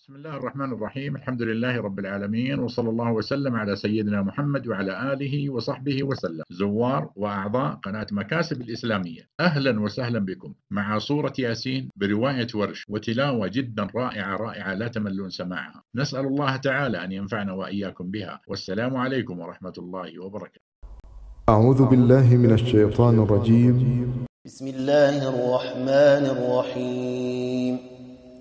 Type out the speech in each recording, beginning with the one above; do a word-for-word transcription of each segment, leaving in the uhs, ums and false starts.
بسم الله الرحمن الرحيم. الحمد لله رب العالمين، وصلى الله وسلم على سيدنا محمد وعلى آله وصحبه وسلم. زوار وأعضاء قناة مكاسب الإسلامية، أهلا وسهلا بكم مع سورة ياسين برواية ورش وتلاوة جدا رائعة رائعة لا تملون سماعها. نسأل الله تعالى أن ينفعنا وإياكم بها، والسلام عليكم ورحمة الله وبركاته. أعوذ بالله من الشيطان الرجيم. بسم الله الرحمن الرحيم.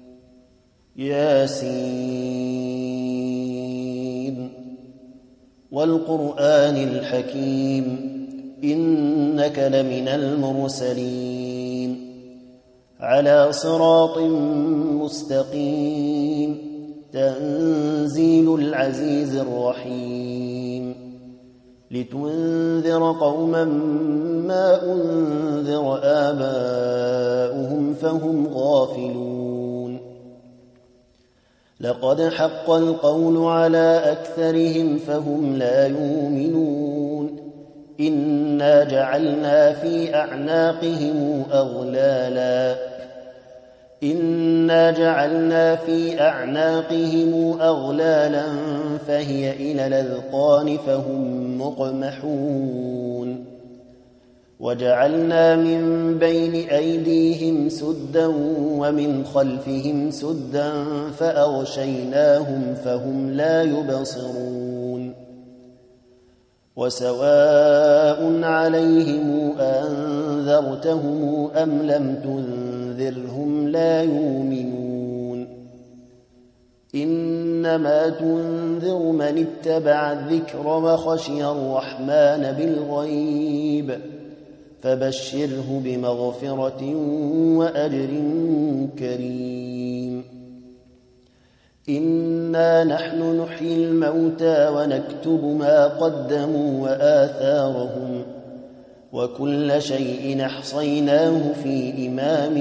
ياسين والقرآن الحكيم إنك لمن المرسلين على صراط مستقيم تنزيل العزيز الرحيم لتنذر قوما ما أنذر آباؤهم فهم غافلون. لقد حق القول على أكثرهم فهم لا يؤمنون. إنا جعلنا في أعناقهم أغلالا إنا جعلنا في أعناقهم أغلالا فهي إلى الأذقان فهم مقمحون. وجعلنا من بين أيديهم سدا ومن خلفهم سدا فأغشيناهم فهم لا يبصرون. وسواء عليهم أنذرتهم أم لم تنذرهم لا يؤمنون. إنما تنذر من اتبع الذكر وخشي الرحمن بالغيب فبشره بمغفرة وأجر كريم. إنا نحن نحيي الموتى ونكتب ما قدموا وآثارهم وكل شيء أحصيناه في إمام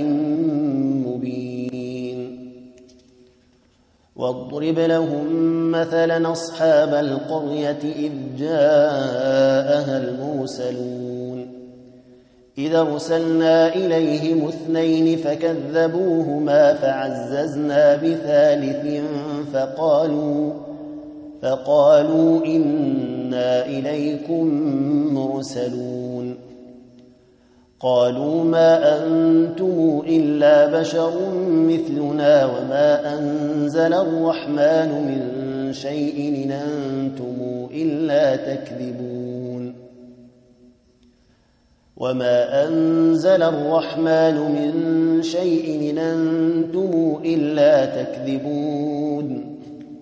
مبين. واضرب لهم مثلا أصحاب القرية إذ جاءها المرسلون إذا أرسلنا إليهم اثنين فكذبوهما فعززنا بثالث فقالوا فقالوا إنا إليكم مرسلون. قالوا ما أنتم إلا بشر مثلنا وما أنزل الرحمن من شيء إن أنتم إلا تكذبون. وما أنزل الرحمن من شيء إن أنتم إلا تكذبون.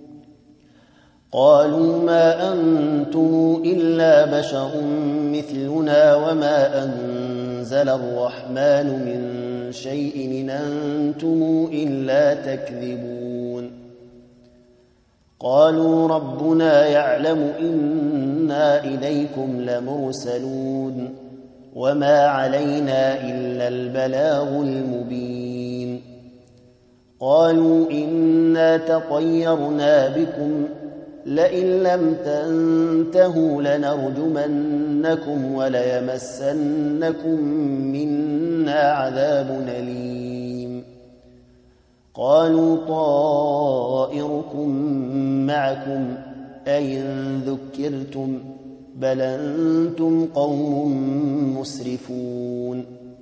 قالوا ما أنتم إلا بشر مثلنا وما أنزل الرحمن من شيء إن أنتم إلا تكذبون. قالوا ربنا يعلم إنا إليكم لمرسلون وما علينا إلا البلاغ المبين. قالوا إنا تطيرنا بكم لئن لم تنتهوا لنرجمنكم وليمسنكم منا عذاب أليم. قالوا طائركم معكم أئن ذكرتم بل أنتم قوم مسرفون.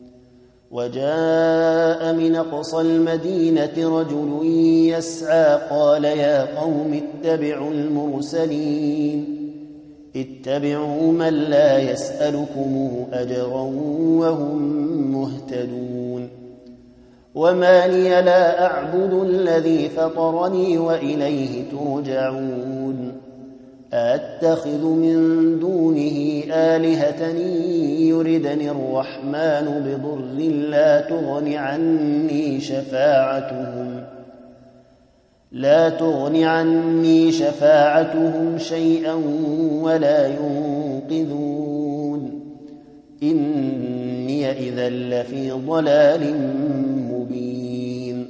وجاء من أقصى المدينة رجل يسعى قال يا قوم اتبعوا المرسلين اتبعوا من لا يسألكم أجرا وهم مهتدون. وما لي لا أعبد الذي فطرني وإليه ترجعون. أأتخذ من دونه آلهة يردني الرحمن بضر لا تغن عني شفاعتهم لا تغن عني شفاعتهم شيئا ولا ينقذون. إني إذا لفي ضلال مبين.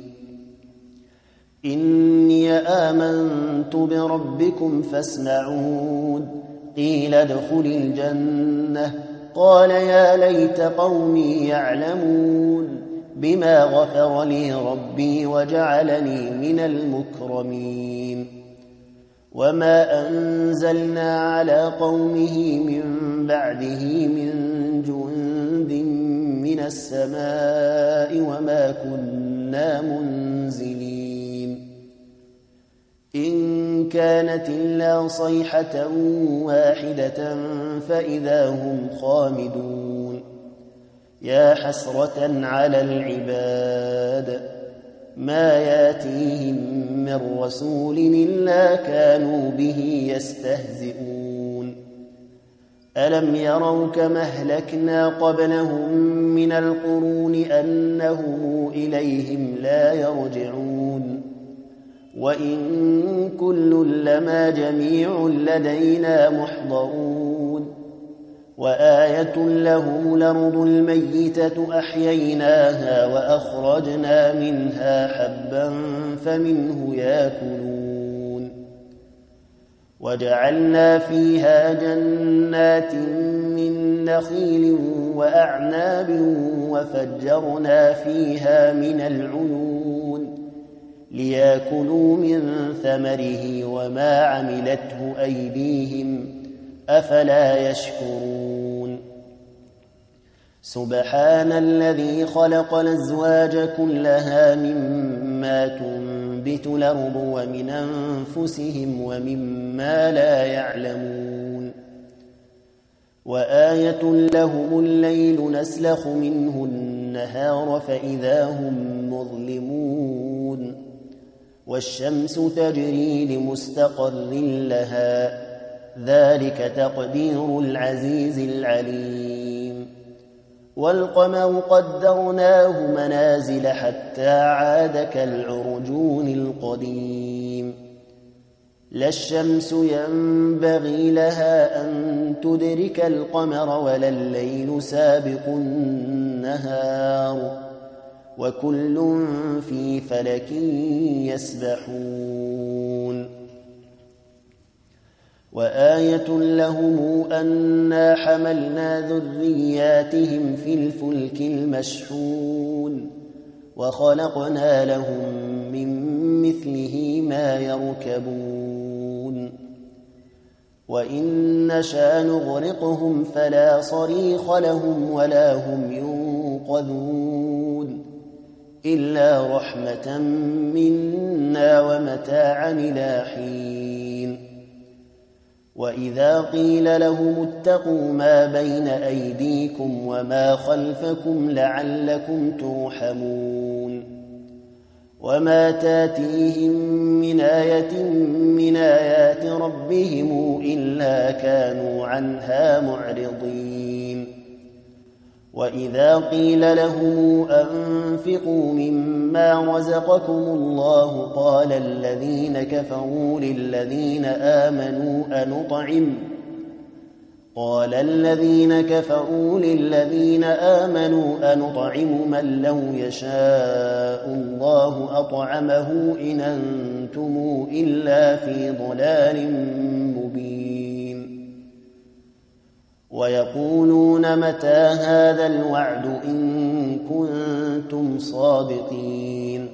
إني آمنت بربكم فاسمعون. قيل ادخل الجنة قال يا ليت قومي يعلمون بما غفر لي ربي وجعلني من المكرمين وما أنزلنا على قومه من بعده من جند من السماء وما كنا منزلين إن كانت إلا صيحة واحدة فإذا هم خامدون يا حسرة على العباد ما ياتيهم من رسول إلا كانوا به يستهزئون ألم يروا كما أهلكنا قبلهم من القرون أنهم إليهم لا يرجعون وإن كل لما جميع لدينا محضرون وآية لهم الأرض الميتة أحييناها وأخرجنا منها حبا فمنه يأكلون وجعلنا فيها جنات من نخيل وأعناب وفجرنا فيها من العيون ليأكلوا من ثمره وما عملته أيديهم أفلا يشكرون سبحان الذي خلق الأزواج كلها مما تنبت الأرض ومن أنفسهم ومما لا يعلمون وآية لهم الليل نسلخ منه النهار فإذا هم مظلمون والشمس تجري لمستقر لها ذلك تقدير العزيز العليم والقمر قدرناه منازل حتى عاد كالعرجون القديم لا الشمس ينبغي لها أن تدرك القمر ولا الليل سابق النهار وكل في فلك يسبحون وآية لهم أنا حملنا ذرياتهم في الفلك المشحون وخلقنا لهم من مثله ما يركبون وإن نشأ نغرقهم فلا صريخ لهم ولا هم ينقذون إلا رحمة منا ومتاعا إلى حين وإذا قيل لهم اتقوا ما بين أيديكم وما خلفكم لعلكم ترحمون وما تاتيهم من آية من آيات ربهم إلا كانوا عنها معرضين وإذا قيل لهم أنفقوا مما رزقكم الله قال الذين كفروا للذين آمنوا أنطعم قال الذين كفروا للذين آمنوا أنطعم من لو يشاء الله أطعمه إن أنتم إلا في ضلال مبين ويقولون متى هذا الوعد إن كنتم صادقين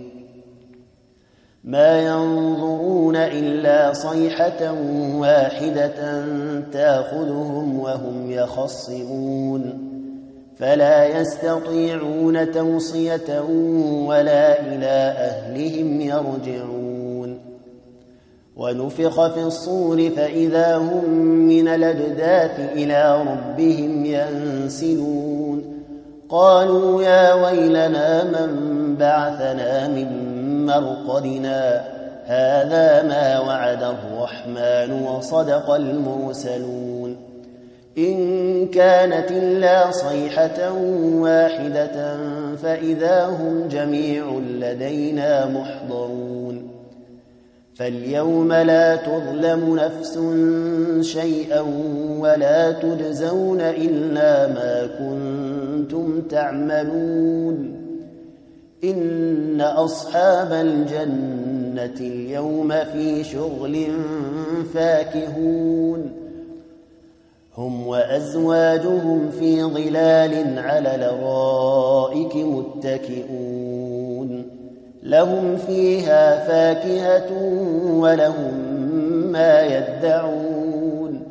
ما ينظرون إلا صيحة واحدة تأخذهم وهم يخصمون فلا يستطيعون توصية ولا إلى أهلهم يرجعون ونفخ في الصور فإذا هم من الأجداث إلى ربهم ينسلون قالوا يا ويلنا من بعثنا من مرقدنا هذا ما وعد الرحمن وصدق المرسلون إن كانت إلا صيحة واحدة فإذا هم جميع لدينا محضرون فاليوم لا تظلم نفس شيئا ولا تجزون إلا ما كنتم تعملون إن أصحاب الجنة اليوم في شغل فاكهون هم وأزواجهم في ظلال على الأرائك متكئون لهم فيها فاكهة ولهم ما يدعون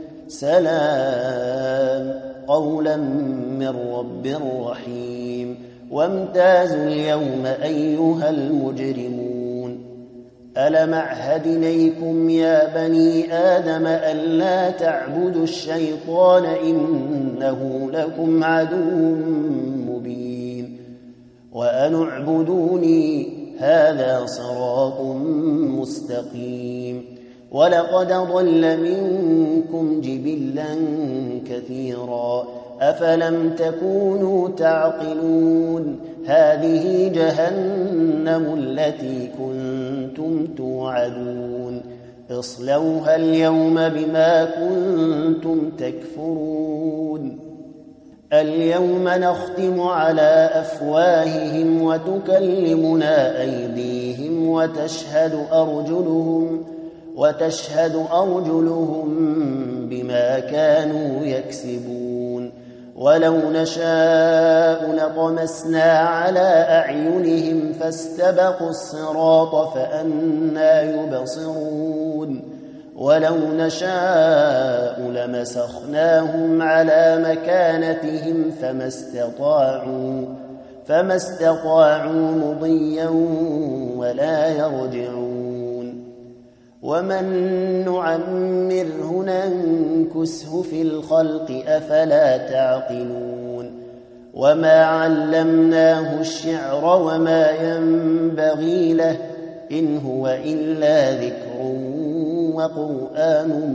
سلام قولا من رب رحيم وامتازوا اليوم أيها المجرمون ألم أعهد إليكم يا بني آدم ألا تعبدوا الشيطان إنه لكم عدو مبين وأن اعبدوني هذا صراط مستقيم ولقد ضل منكم جبلا كثيرا أفلم تكونوا تعقلون هذه جهنم التي كنتم توعدون اصلوها اليوم بما كنتم تكفرون اليوم نختم على أفواههم وتكلمنا أيديهم وتشهد أرجلهم وتشهد أرجلهم بما كانوا يكسبون ولو نشاء لطمسنا على أعينهم فاستبقوا الصراط فأنى يبصرون ولو نشاء لمسخناهم على مكانتهم فما استطاعوا فما استطاعوا مضيا ولا يرجعون ومن نعمره ننكسه في الخلق أفلا تعقلون وما علمناه الشعر وما ينبغي له إن هو إلا ذكر وقرآن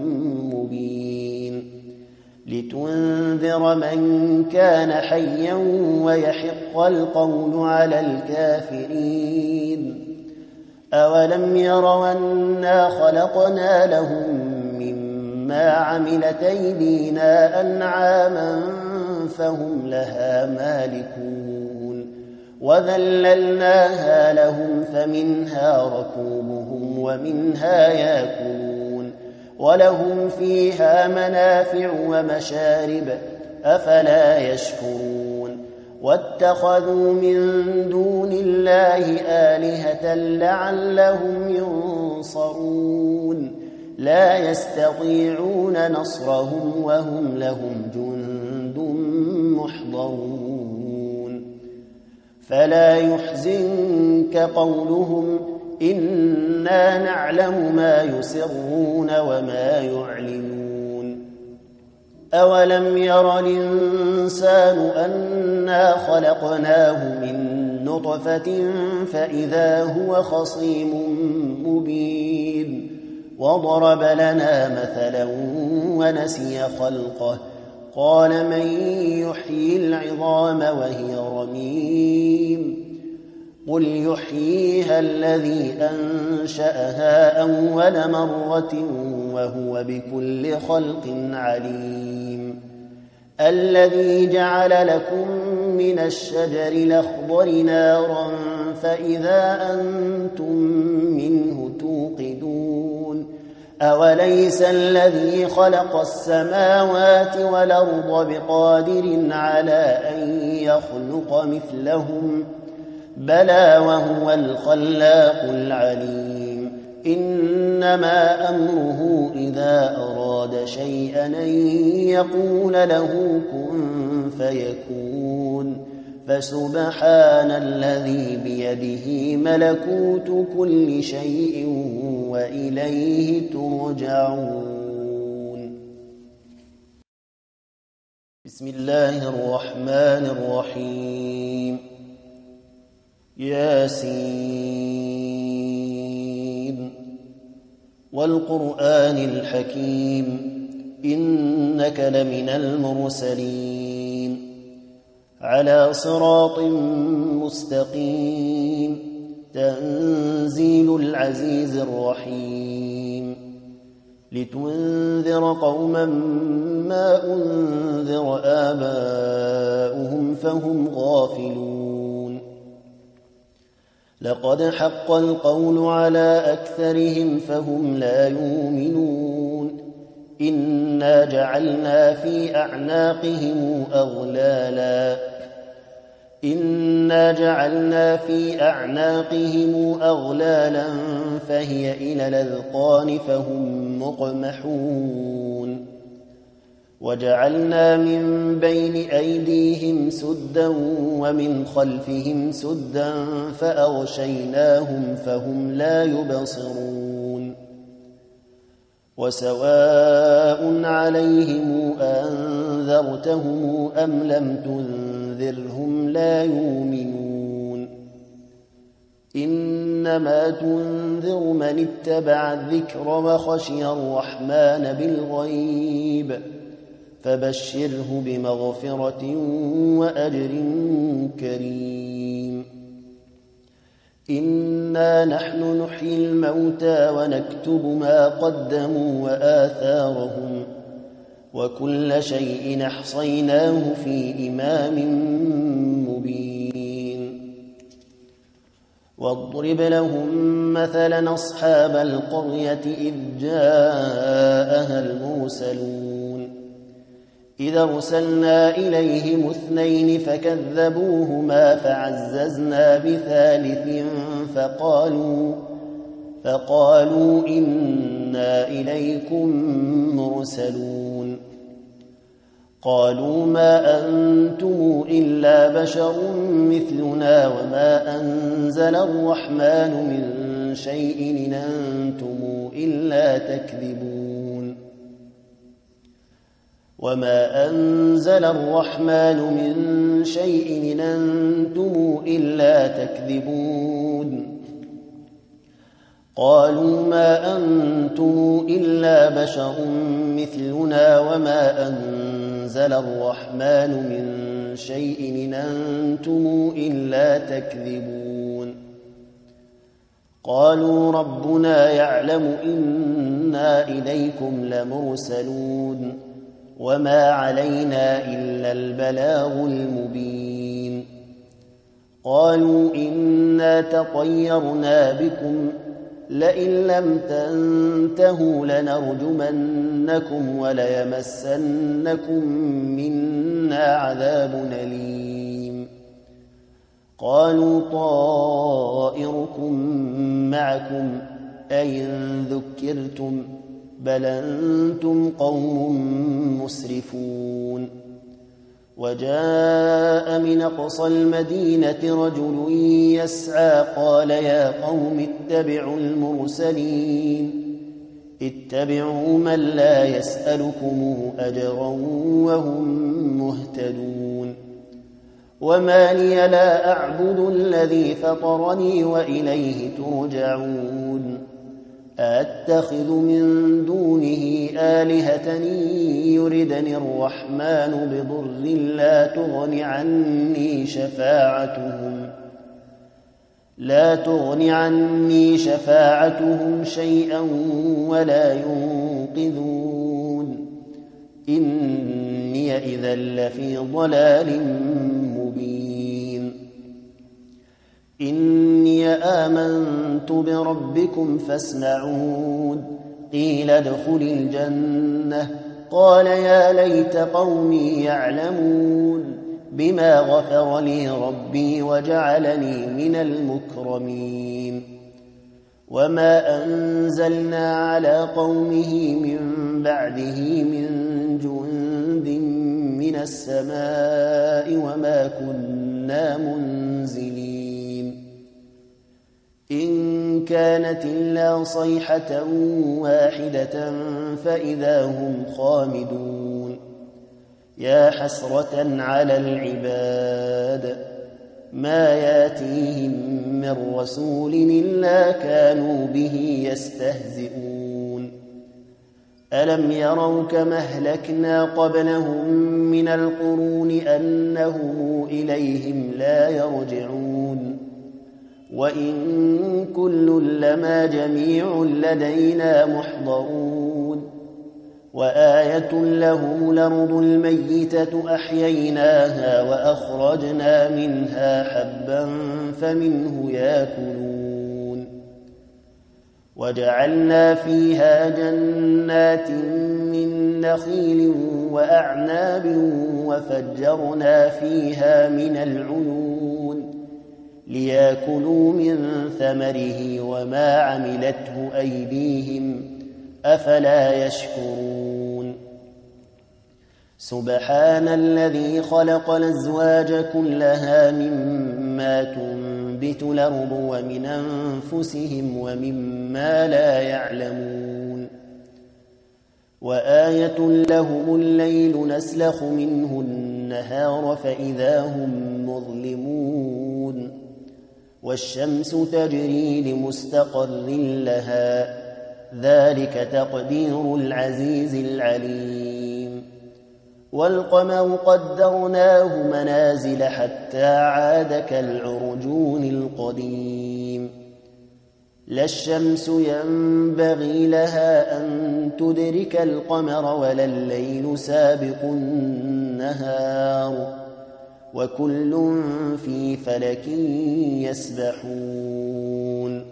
مبين لتنذر من كان حيا ويحق القول على الكافرين أولم يروا أنا خلقنا لهم مما عملت أيدينا أنعاما فهم لها مالكون وذللناها لهم فمنها ركوبهم ومنها يأكلون ولهم فيها منافع ومشارب أفلا يشكرون واتخذوا من دون الله آلهة لعلهم ينصرون لا يستطيعون نصرهم وهم لهم جند محضرون فلا يحزنك قولهم إنا نعلم ما يسرون وما يعلنون أولم ير الإنسان أنا خلقناه من نطفة فإذا هو خصيم مبين وضرب لنا مثلا ونسي خلقه قال من يحيي العظام وهي رميم قل يحييها الذي أنشأها أول مرة وهو بكل خلق عليم الذي جعل لكم من الشجر الأخضر نارا فإذا أنتم منه توقدون أوليس الذي خلق السماوات والأرض بقادر على أن يخلق مثلهم بلى وهو الخلاق العليم إنما أمره إذا أراد شيئا أن يقول له كن فيكون فسبحان الذي بيده ملكوت كل شيء وإليه ترجعون بسم الله الرحمن الرحيم ياسين والقرآن الحكيم إنك لمن المرسلين على صراط مستقيم تنزيل العزيز الرحيم لتنذر قوما ما أنذر آباؤهم فهم غافلون لقد حق القول على أكثرهم فهم لا يؤمنون إنا جعلنا في أعناقهم أغلالا إنا جعلنا في أعناقهم أغلالا فهي إلى الأذقان فهم مقمحون وجعلنا من بين أيديهم سدا ومن خلفهم سدا فأغشيناهم فهم لا يبصرون وسواء عليهم أنذرتهم أم لم تنذرهم لا يؤمنون إنما تنذر من اتبع الذكر وخشي الرحمن بالغيب فبشره بمغفرة وأجر كريم إنا نحن نحيي الموتى ونكتب ما قدموا وآثارهم وكل شيء أحصيناه في إمام مبين واضرب لهم مثلا أصحاب القرية إذ جاءها المرسلون إذ أرسلنا إليهم اثنين فكذبوهما فعززنا بثالث فقالوا فقالوا إنا إليكم مرسلون قالوا ما أنتم إلا بشر مثلنا وما أنزل الرحمن من شيء إن أنتم إلا تكذبون وما أنزل الرحمن من شيء إن أنتم إلا تكذبون قالوا ما أنتم إلا بشر مثلنا وما أنزل الرحمن من شيء إن أنتم إلا تكذبون قالوا ربنا يعلم إنا إليكم لمرسلون وما علينا إلا البلاغ المبين قالوا إنا تطيرنا بكم لئن لم تنتهوا لنرجمنكم وليمسنكم منا عذاب أليم قالوا طائركم معكم أئن ذكرتم بل أنتم قوم مسرفون وجاء من أقصى المدينة رجل يسعى قال يا قوم اتبعوا المرسلين اتبعوا من لا يسألكم أجرا وهم مهتدون وما لي لا أعبد الذي فطرني وإليه ترجعون أأتخذ من دونه آلهة يردني الرحمن بضر لا تغن عني شفاعتهم لا تغن عني شفاعتهم شيئا ولا ينقذون إني إذا لفي ضلال مبين إني آمنت بربكم فاسمعون قيل ادخل الجنة قال يا ليت قومي يعلمون بما غفر لي ربي وجعلني من المكرمين وما أنزلنا على قومه من بعده من جند من السماء وما كنا منزلين إن كانت إلا صيحة واحدة فإذا هم خامدون يا حسرة على العباد ما ياتيهم من رسول إلا كانوا به يستهزئون ألم يروا كما أهلكنا قبلهم من القرون أنهم إليهم لا يرجعون وإن كل لما جميع لدينا محضرون وآية لهم الأرض الميتة أحييناها وأخرجنا منها حبا فمنه يأكلون وجعلنا فيها جنات من نخيل وأعناب وفجرنا فيها من العيون ليأكلوا من ثمره وما عملته أيديهم أفلا يشكرون سبحان الذي خلق الأزواج كلها مما تنبت الأرض ومن أنفسهم ومما لا يعلمون وآية لهم الليل نسلخ منه النهار فإذا هم مظلمون والشمس تجري لمستقر لها ذلك تقدير العزيز العليم والقمر قدرناه منازل حتى عاد كالعرجون القديم لا الشمس ينبغي لها أن تدرك القمر ولا الليل سابق النهار وكل في فلك يسبحون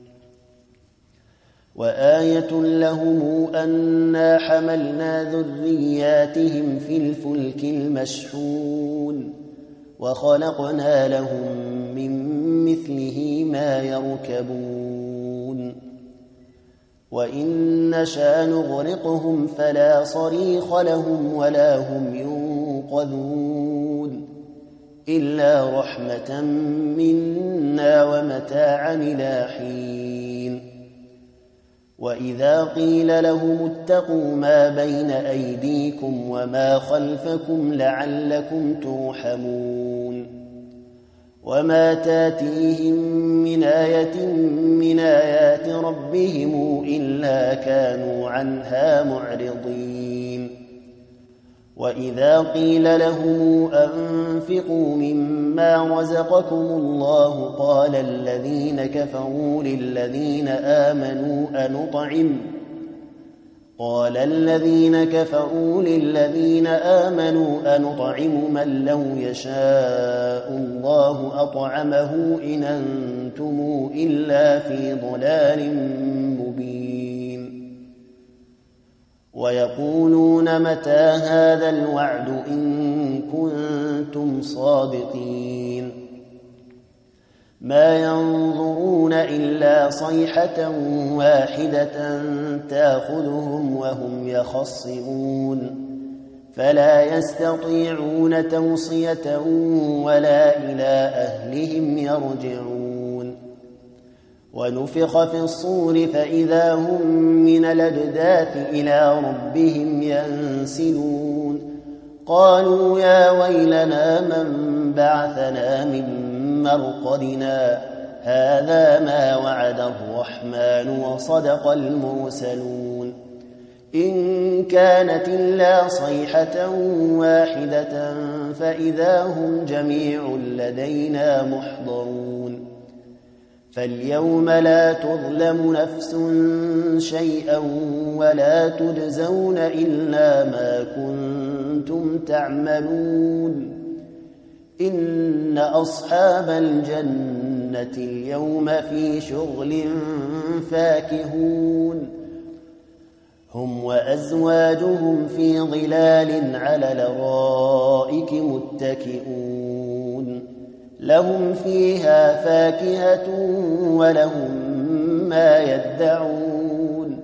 وآية لهم أنا حملنا ذرياتهم في الفلك المشحون وخلقنا لهم من مثله ما يركبون وإن نشأ نغرقهم فلا صريخ لهم ولا هم ينقذون إلا رحمة منا ومتاعا إلى حين وإذا قيل لهم اتقوا ما بين أيديكم وما خلفكم لعلكم ترحمون وما تاتيهم من آية من آيات ربهم إلا كانوا عنها معرضين وإذا قيل لهم أنفقوا مما رزقكم الله قال الذين كفروا للذين آمنوا أنطعم قال الذين كفروا للذين آمنوا أنطعم من لو يشاء الله أطعمه إن أنتم إلا في ضلال مبين ويقولون متى هذا الوعد إن كنتم صادقين ما ينظرون إلا صيحة واحدة تأخذهم وهم يخصمون فلا يستطيعون توصية ولا إلى أهلهم يرجعون ونفخ في الصور فإذا هم من الأجداث إلى ربهم ينسلون قالوا يا ويلنا من بعثنا من مرقدنا هذا ما وعد الرحمن وصدق المرسلون إن كانت إلا صيحة واحدة فإذا هم جميع لدينا محضرون فاليوم لا تظلم نفس شيئا ولا تجزون إلا ما كنتم تعملون إن أصحاب الجنة اليوم في شغل فاكهون هم وأزواجهم في ظلال على الأرائك متكئون لهم فيها فاكهة ولهم ما يدعون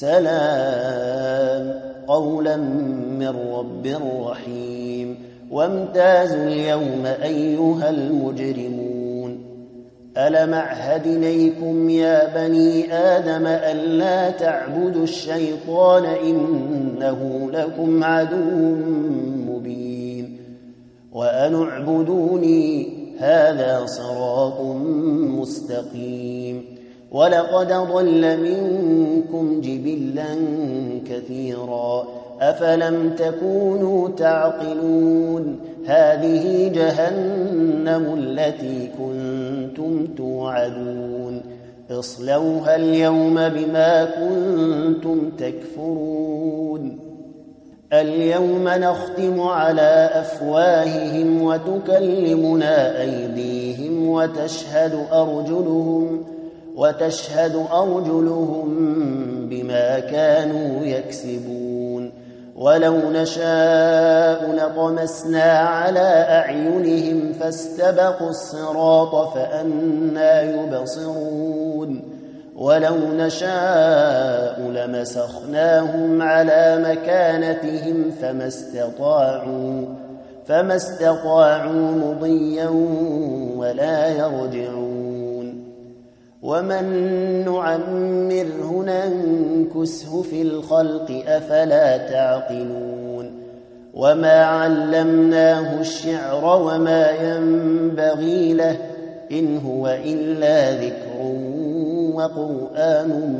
سلام قولا من رب رحيم وامتازوا اليوم أيها المجرمون ألم أعهد إليكم يا بني آدم ألا تعبدوا الشيطان إنه لكم عدو مبين وأن اعبدوني هذا صراط مستقيم ولقد ضل منكم جبلا كثيرا أفلم تكونوا تعقلون هذه جهنم التي كنتم توعدون اصلوها اليوم بما كنتم تكفرون اليوم نختم على أفواههم وتكلمنا أيديهم وتشهد أرجلهم وتشهد أرجلهم بما كانوا يكسبون ولو نشاء لطمسنا على أعينهم فاستبقوا الصراط فأنى يبصرون ولو نشاء لمسخناهم على مكانتهم فما استطاعوا فما استطاعوا مضيا ولا يرجعون ومن نعمره ننكسه في الخلق أفلا تعقلون وما علمناه الشعر وما ينبغي له إن هو إلا ذكر وقرآن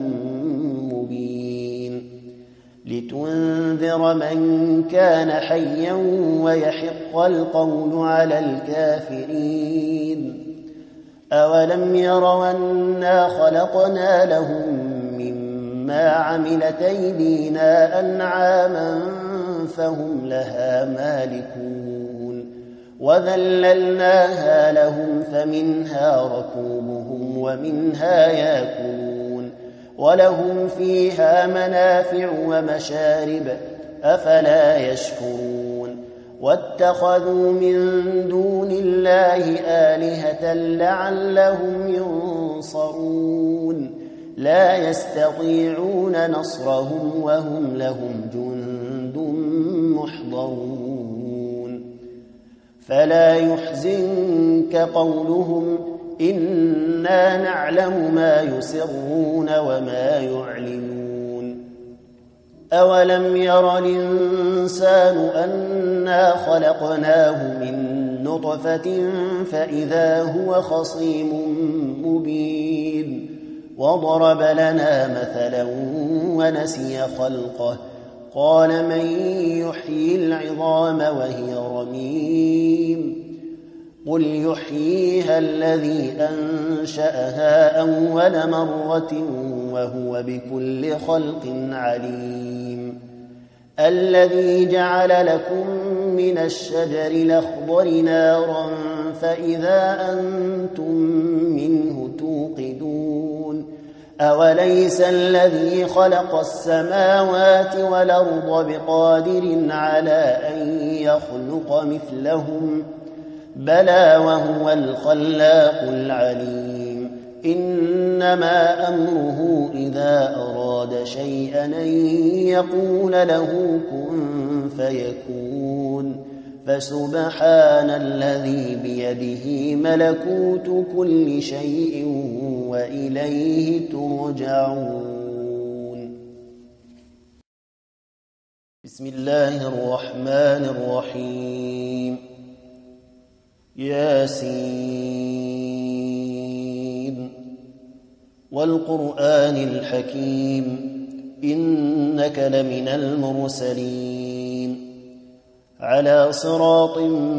مبين لتنذر من كان حيا ويحق القول على الكافرين أولم يروا أنا خلقنا لهم مما عملت أيدينا أنعاما فهم لها مالكون وذللناها لهم فمنها ركوبهم ومنها يأكلون ولهم فيها منافع ومشارب أفلا يشكرون واتخذوا من دون الله آلهة لعلهم ينصرون لا يستطيعون نصرهم وهم لهم جند محضرون فلا يحزنك قولهم إنا نعلم ما يسرون وما يعلنون أولم ير الإنسان أنا خلقناه من نطفة فإذا هو خصيم مبين وضرب لنا مثلا ونسي خلقه قال من يحيي العظام وهي رميم قل يحييها الذي أنشأها أول مرة وهو بكل خلق عليم الذي جعل لكم من الشجر الأخضر نارا فإذا أنتم منه توقدون أوليس الذي خلق السماوات والأرض بقادر على أن يخلق مثلهم بلى وهو الخلاق العليم إنما أمره إذا أراد شيئا أن يقول له كن فيكون فسبحان الذي بيده ملكوت كل شيء وإليه ترجعون بسم الله الرحمن الرحيم ياسين والقرآن الحكيم إنك لمن المرسلين على صراط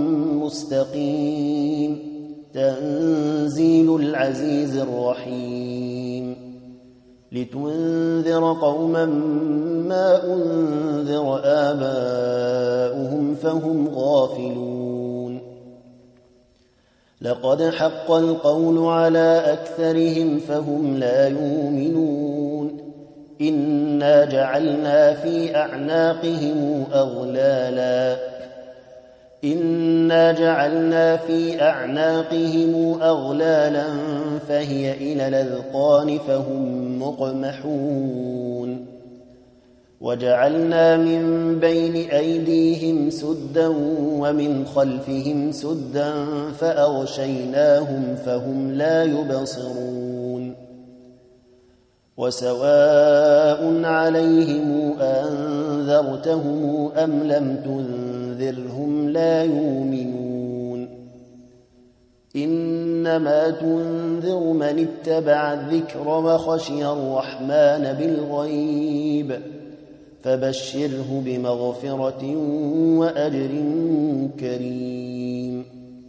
مستقيم تنزيل العزيز الرحيم لتنذر قوما ما أنذر آباؤهم فهم غافلون لقد حق القول على أكثرهم فهم لا يؤمنون إنا جعلنا في أعناقهم أغلالا إنا جعلنا في أعناقهم أغلالا فهي إلى الأذقان فهم مقمحون وجعلنا من بين أيديهم سدا ومن خلفهم سدا فأغشيناهم فهم لا يبصرون وسواء عليهم أنذرتهم أم لم تنذرهم لا يؤمنون إنما تنذر من اتبع الذكر وخشي الرحمن بالغيب فبشره بمغفرة وأجر كريم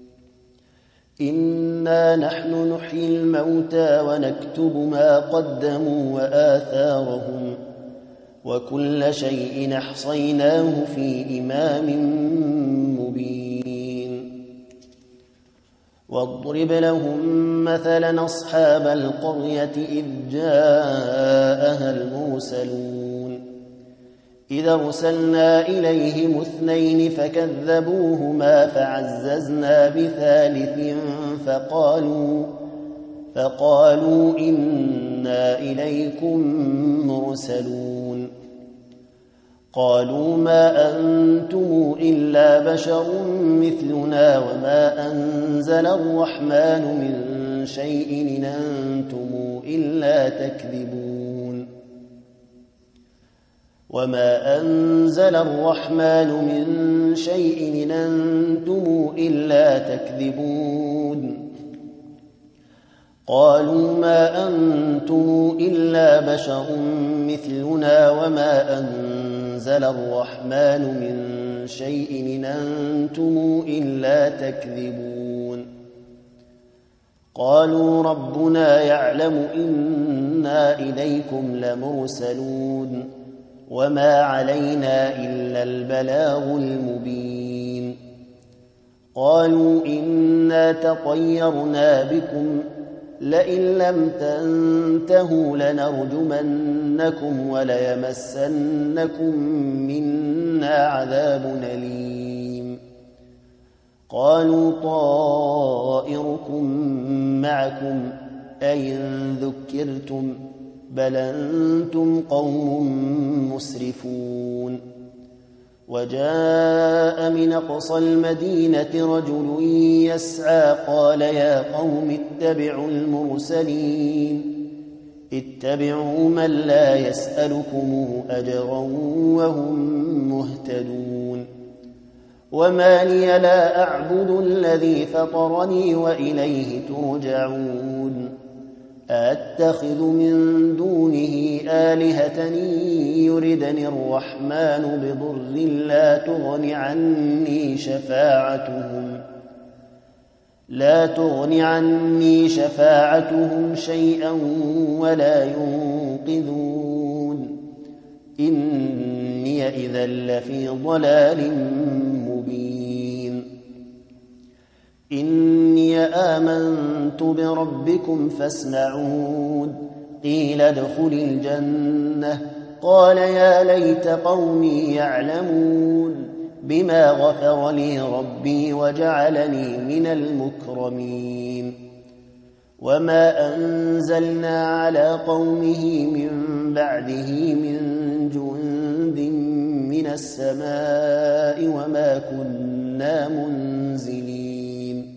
إنا نحن نحيي الموتى ونكتب ما قدموا وآثارهم وكل شيء أحصيناه في إمام مبين واضرب لهم مثلا أصحاب القرية إذ جاءها المرسلون إذ أرسلنا إليهم اثنين فكذبوهما فعززنا بثالث فقالوا فقالوا إنا إليكم مرسلون قالوا ما أنتم إلا بشر مثلنا وما أنزل الرحمن من شيء إن أنتم إلا تكذبون وما أنزل الرحمن من شيء إن أنتم إلا تكذبون قالوا ما أنتم إلا بشر مثلنا وما أنزل الرحمن من شيء إن أنتم إلا تكذبون قالوا ربنا يعلم إنا إليكم لمرسلون وما علينا إلا البلاغ المبين قالوا إنا تطيرنا بكم لئن لم تنتهوا لنرجمنكم وليمسنكم منا عذاب أليم قالوا طائركم معكم أئن ذكرتم بل أنتم قوم مسرفون وجاء من أقصى المدينة رجل يسعى قال يا قوم اتبعوا المرسلين اتبعوا من لا يسألكم أجرا وهم مهتدون وما لي لا أعبد الذي فطرني وإليه ترجعون أأتخذ من دونه آلهة يردني الرحمن بضر لا تغن عني شفاعتهم لا تغن عني شفاعتهم شيئا ولا ينقذون إني إذا لفي ضلال مبين إني آمنت بربكم فاسمعون قيل ادخل الجنة قال يا ليت قومي يعلمون بما غفر لي ربي وجعلني من المكرمين وما أنزلنا على قومه من بعده من جند من السماء وما كنا منزلين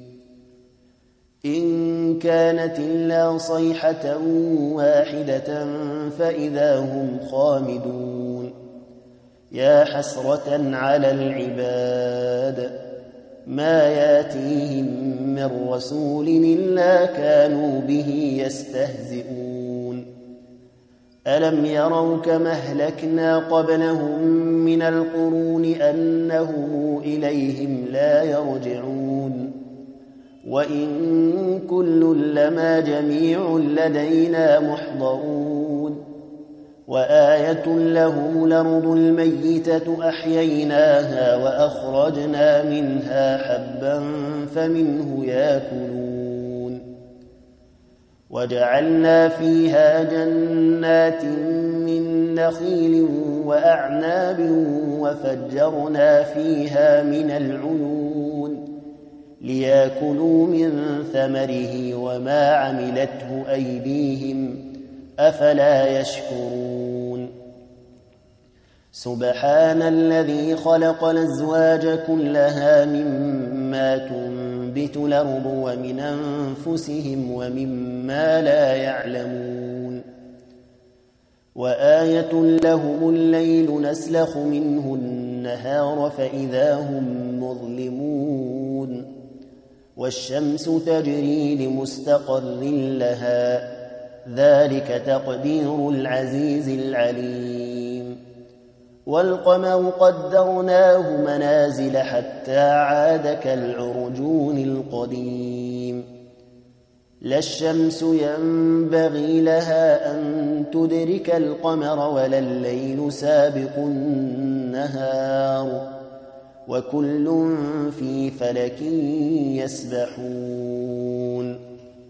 إن كانت إلا صيحة واحدة فإذا هم خامدون يا حسرة على العباد ما ياتيهم من رسول إلا كانوا به يستهزئون ألم يروا كما أهلكنا قبلهم من القرون أنهم إليهم لا يرجعون وإن كل لما جميع لدينا محضرون وآية لهم الأرض الميتة أحييناها وأخرجنا منها حبا فمنه يأكلون وجعلنا فيها جنات من نخيل وأعناب وفجرنا فيها من العيون ليأكلوا من ثمره وما عملته أيديهم أفلا يشكرون سبحان الذي خلق الأزواج كلها مما تنبت الأرض ومن أنفسهم ومما لا يعلمون وآية لهم الليل نسلخ منه النهار فإذا هم مظلمون والشمس تجري لمستقر لها ذلك تقدير العزيز العليم والقمر قدرناه منازل حتى عاد كالعرجون القديم لا الشمس ينبغي لها أن تدرك القمر ولا الليل سابق النهار وكل في فلك يسبحون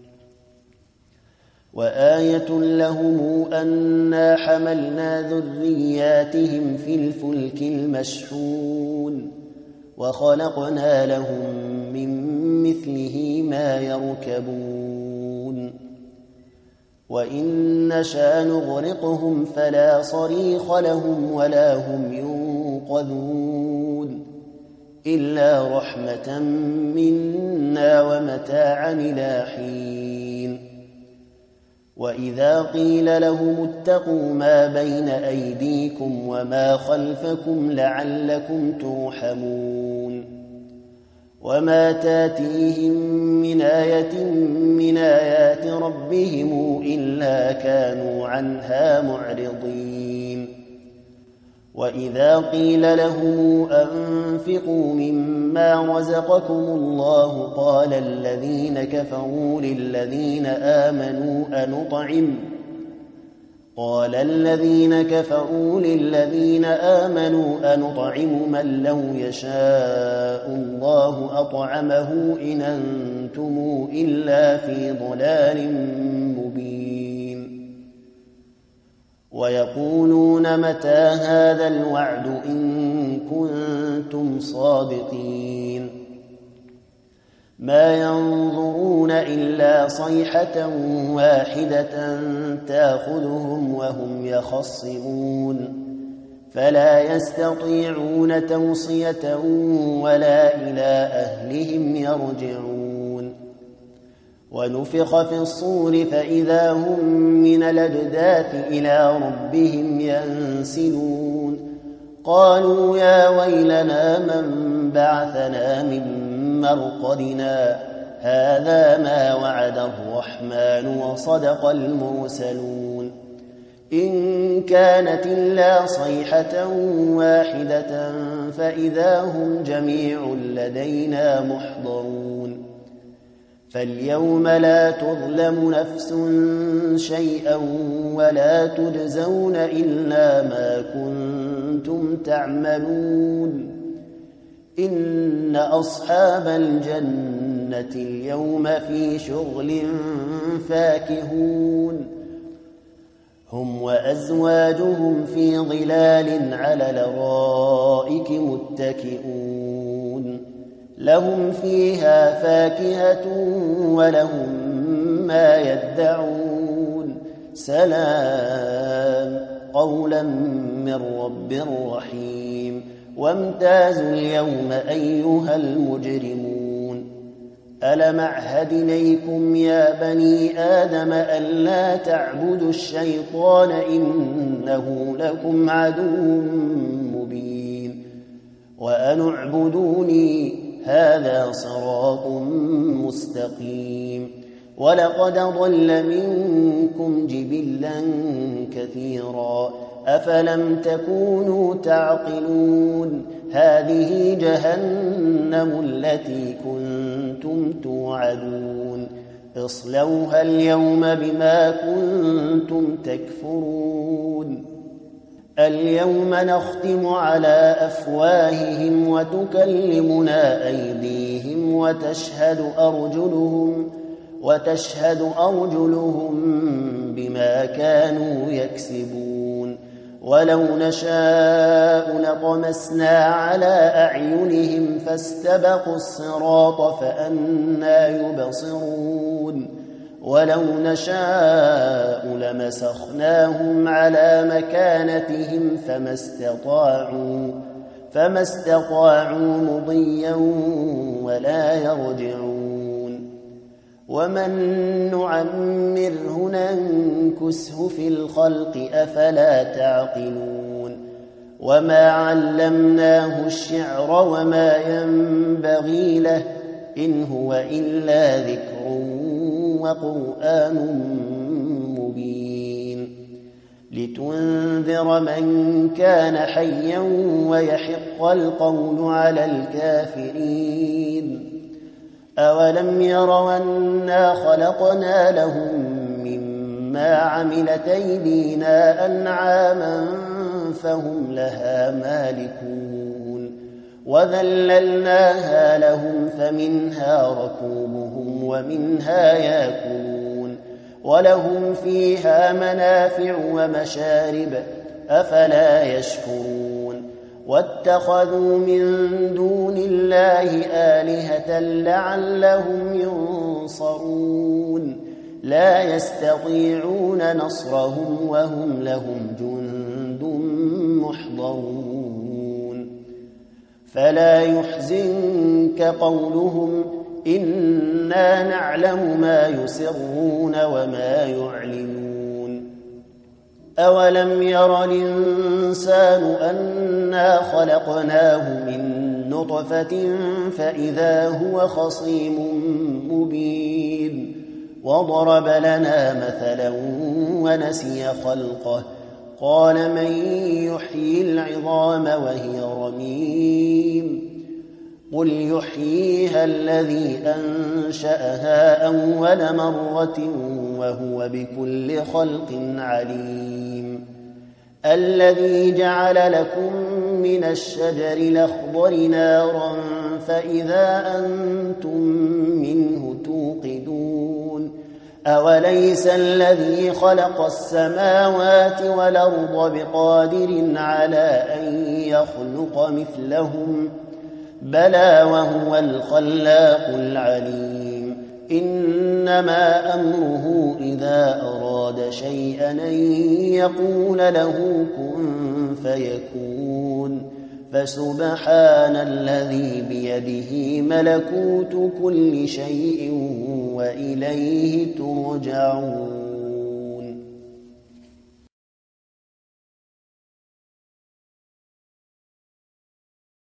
وآية لهم أنا حملنا ذرياتهم في الفلك المشحون وخلقنا لهم من مثله ما يركبون وإن نشأ نغرقهم فلا صريخ لهم ولا هم ينقذون إلا رحمة منا ومتاعا إلى حين وإذا قيل لهم اتقوا ما بين أيديكم وما خلفكم لعلكم ترحمون وما تاتيهم من آية من آيات ربهم إلا كانوا عنها معرضين وإذا قيل لهم أنفقوا مما رزقكم الله قال الذين كفروا للذين آمنوا أنطعم قال الذين كفروا للذين آمنوا أنطعم من لو يشاء الله أطعمه إن أنتم إلا في ضلال مبين ويقولون متى هذا الوعد إن كنتم صادقين ما ينظرون إلا صيحة واحدة تأخذهم وهم يخصمون فلا يستطيعون توصية ولا إلى أهلهم يرجعون ونفخ في الصور فإذا هم من الأجداث إلى ربهم ينسلون قالوا يا ويلنا من بعثنا من مرقدنا هذا ما وعد الرحمن وصدق المرسلون إن كانت إلا صيحة واحدة فإذا هم جميع لدينا محضرون فاليوم لا تظلم نفس شيئا ولا تجزون إلا ما كنتم تعملون إن أصحاب الجنة اليوم في شغل فاكهون هم وأزواجهم في ظلال على الأرائك متكئون لهم فيها فاكهة ولهم ما يدعون سلام قولا من رب رحيم وامتازوا اليوم أيها المجرمون ألم أعهد إليكم يا بني آدم ألا تعبدوا الشيطان إنه لكم عدو مبين وأن اعبدوني هذا صراط مستقيم ولقد ضل منكم جبلا كثيرا أفلم تكونوا تعقلون هذه جهنم التي كنتم توعدون اصلوها اليوم بما كنتم تكفرون اليوم نختم على أفواههم وتكلمنا أيديهم وتشهد أرجلهم وتشهد أرجلهم بما كانوا يكسبون ولو نشاء لطمسنا على أعينهم فاستبقوا الصراط فأنى يبصرون ولو نشاء لمسخناهم على مكانتهم فما استطاعوا فما استطاعوا مضيا ولا يرجعون ومن نعمره ننكسه في الخلق أفلا تعقلون وما علمناه الشعر وما ينبغي له إن هو إلا ذكر وقرآن مبين لتنذر من كان حيا ويحق القول على الكافرين أولم يروا أنا خلقنا لهم مما عملت أيدينا أنعاما فهم لها مالكون وذللناها لهم فمنها ركوبهم ومنها يأكلون ولهم فيها منافع ومشارب أفلا يشكرون واتخذوا من دون الله آلهة لعلهم ينصرون لا يستطيعون نصرهم وهم لهم جند محضرون فلا يحزنك قولهم إنا نعلم ما يسرون وما يعلنون أولم ير الإنسان أنا خلقناه من نطفة فإذا هو خصيم مبين وضرب لنا مثلا ونسي خلقه قال من يحيي العظام وهي رميم قل يحييها الذي أنشأها أول مرة وهو بكل خلق عليم الذي جعل لكم من الشجر الأخضر نارا فإذا أنتم منه توقدون أوليس الذي خلق السماوات والأرض بقادر على أن يخلق مثلهم بلى وهو الخلاق العليم إنما أمره إذا أراد شيئا أن يقول له كن فيكون فسبحان الذي بيده ملكوت كل شيء وإليه ترجعون